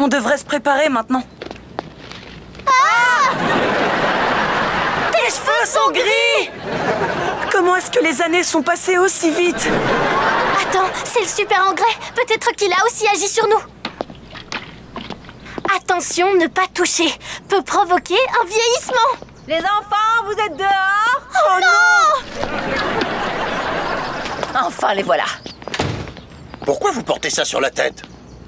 On devrait se préparer maintenant. Ah! Tes cheveux sont gris! Comment est-ce que les années sont passées aussi vite? Attends, c'est le super engrais. Peut-être qu'il a aussi agi sur nous. Attention, ne pas toucher. Peut provoquer un vieillissement. Les enfants, vous êtes dehors? Oh non! Enfin, les voilà. Pourquoi vous portez ça sur la tête?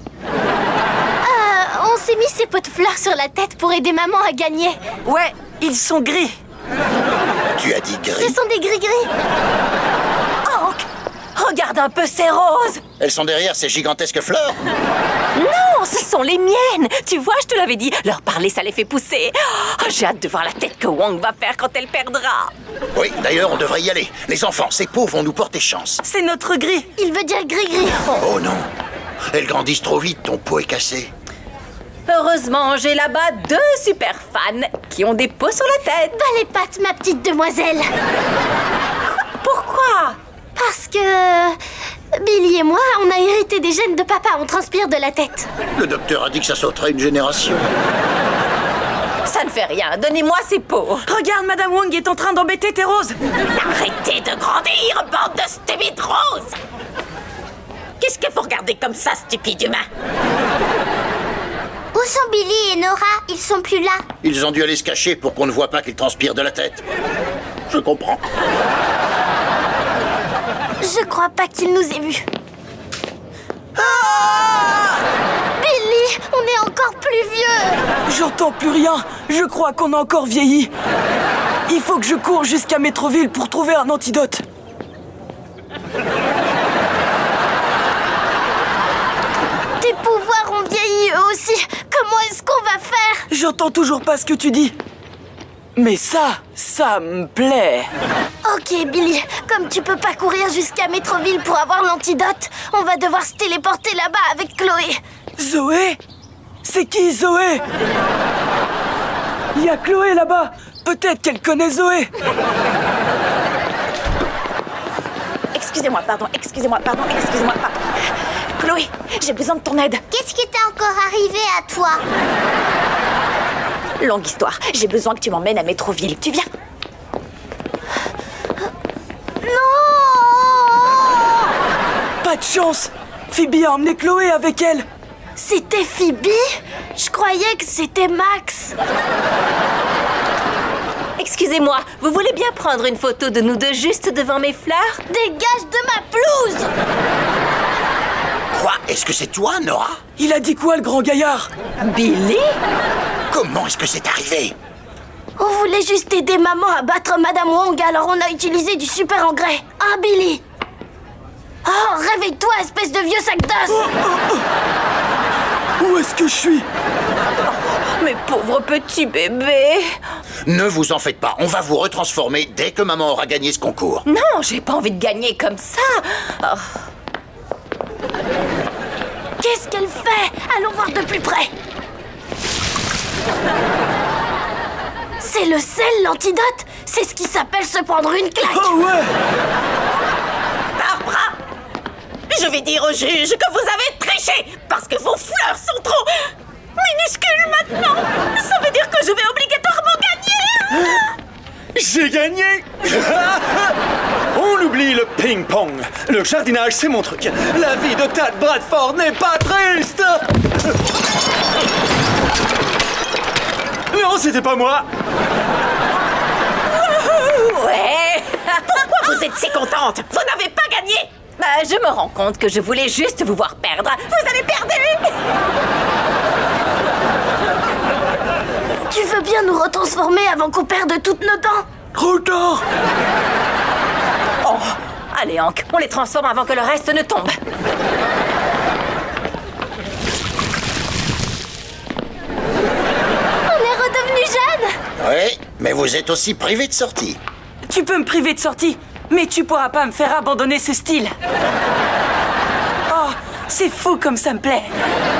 On s'est mis ces pots de fleurs sur la tête pour aider maman à gagner. Ouais, ils sont gris. Tu as dit Ce gris? sont des gris-gris. Hank, regarde un peu ces roses. Elles sont derrière ces gigantesques fleurs? Non, ce sont les miennes. Tu vois, je te l'avais dit, leur parler, ça les fait pousser. Oh, j'ai hâte de voir la tête que Wang va faire quand elle perdra. Oui, d'ailleurs, on devrait y aller. Les enfants, ces pots vont nous porter chance. C'est notre gris. Il veut dire gris-gris. Oh non! Elles grandissent trop vite, ton pot est cassé. Heureusement, j'ai là-bas 2 super fans qui ont des pots sur la tête. Pas les pattes, ma petite demoiselle. Pourquoi? Parce que... Billy et moi, on a hérité des gènes de papa. On transpire de la tête. Le docteur a dit que ça sauterait une génération. Ça ne fait rien. Donnez-moi ces pots. Regarde, Madame Wang est en train d'embêter tes roses. Arrêtez de grandir, bande de stupides roses. Qu'est-ce qu'il faut regarder comme ça, stupide humain? Où sont Billy et Nora? Ils sont plus là. Ils ont dû aller se cacher pour qu'on ne voit pas qu'ils transpirent de la tête. Je comprends. Je crois pas qu'il nous ait vus. Billy, on est encore plus vieux. J'entends plus rien. Je crois qu'on a encore vieilli. Il faut que je cours jusqu'à Métroville pour trouver un antidote. Tes pouvoirs ont vieilli eux aussi. Comment est-ce qu'on va faire? J'entends toujours pas ce que tu dis. Mais ça me plaît. Ok, Billy. Comme tu peux pas courir jusqu'à Métroville pour avoir l'antidote, on va devoir se téléporter là-bas avec Chloé. Zoé? C'est qui Zoé? Il y a Chloé là-bas. Peut-être qu'elle connaît Zoé. Excusez-moi, pardon. Chloé, j'ai besoin de ton aide. Qu'est-ce qui t'est encore arrivé à toi? Longue histoire. J'ai besoin que tu m'emmènes à Métroville. Tu viens? Non! Pas de chance. Phoebe a emmené Chloé avec elle. C'était Phoebe? Je croyais que c'était Max. Excusez-moi, vous voulez bien prendre une photo de nous deux juste devant mes fleurs? Dégage de ma pelouse! Quoi? Est-ce que c'est toi, Nora? Il a dit quoi, le grand gaillard? Billy? Comment est-ce que c'est arrivé? On voulait juste aider maman à battre Madame Wang, alors on a utilisé du super engrais. Hein, Billy? Oh, réveille-toi, espèce de vieux sac d'os! Où est-ce que je suis? Mes pauvres petits bébés. Ne vous en faites pas, on va vous retransformer dès que maman aura gagné ce concours. Non, j'ai pas envie de gagner comme ça. Oh. Qu'est-ce qu'elle fait? Allons voir de plus près. C'est le sel, l'antidote? C'est ce qui s'appelle se prendre une claque. Oh ouais! Barbara, je vais dire au juge que vous avez triché parce que vos fleurs sont trop minuscules maintenant. Ça veut dire que je vais obligatoirement gagner. J'ai gagné. On oublie le ping-pong. Le jardinage, c'est mon truc. La vie de Tad Bradford n'est pas triste. Non, c'était pas moi. Ouais. Pourquoi vous êtes si contente? Vous n'avez pas gagné. Je me rends compte que je voulais juste vous voir perdre. Vous avez perdu. Tu veux bien nous retransformer avant qu'on perde toutes nos dents? Trop tard! Oh, allez Hank, on les transforme avant que le reste ne tombe. On est redevenus jeunes! Oui, mais vous êtes aussi privé de sortie. Tu peux me priver de sortie, mais tu pourras pas me faire abandonner ce style. Oh, c'est fou comme ça me plaît.